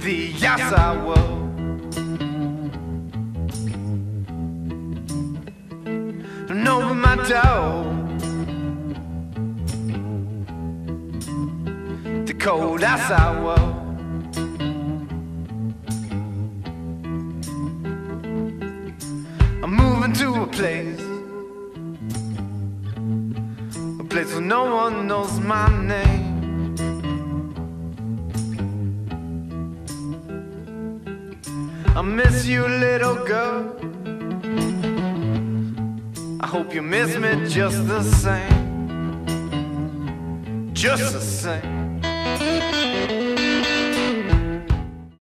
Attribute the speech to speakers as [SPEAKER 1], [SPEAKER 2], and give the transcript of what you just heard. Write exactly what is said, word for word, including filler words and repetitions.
[SPEAKER 1] the outside world. And over my door, the cold outside world. I'm moving to a place, a place where no one knows my name. I miss you, little girl. I hope you miss me just the same. Just the same.